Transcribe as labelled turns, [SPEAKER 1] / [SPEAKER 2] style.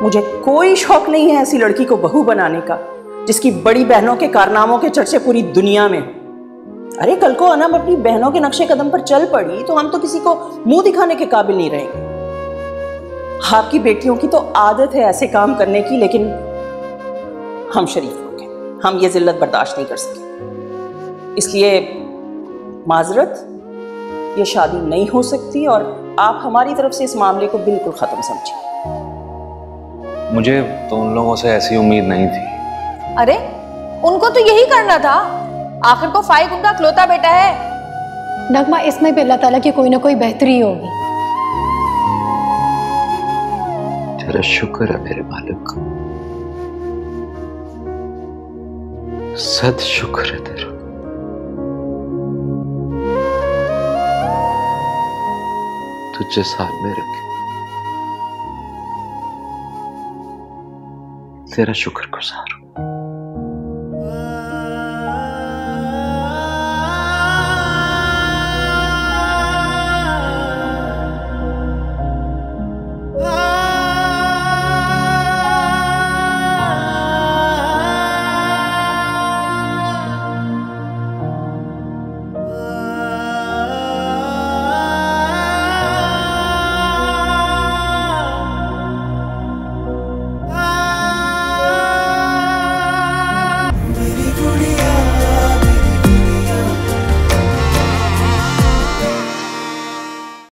[SPEAKER 1] मुझे कोई शौक नहीं है ऐसी लड़की को बहू बनाने का जिसकी बड़ी बहनों के कारनामों के चर्चे पूरी दुनिया में। अरे कल को अनम अपनी बहनों के नक्शे कदम पर चल पड़ी तो हम तो किसी को मुंह दिखाने के काबिल नहीं रहेंगे। आपकी बेटियों की तो आदत है ऐसे काम करने की, लेकिन हम शरीफ लोग हैं, हम ये जिल्लत बर्दाश्त नहीं कर सके। इसलिए माजरत, ये शादी नहीं हो सकती और आप हमारी तरफ से इस मामले को बिल्कुल खत्म समझिए।
[SPEAKER 2] मुझे तो उन लोगों से ऐसी उम्मीद नहीं थी।
[SPEAKER 3] अरे उनको तो यही करना था, आखिर को फाइक उनका इकलौता बेटा है।
[SPEAKER 4] नगमा, इसमें भी अल्लाह ताला की कोई ना कोई बेहतरी होगी।
[SPEAKER 5] तेरा शुक्र है मेरे मालिक, सद शुक्र है तेरा। तुझे साथ में रखे, तेरा शुक्र गुजार।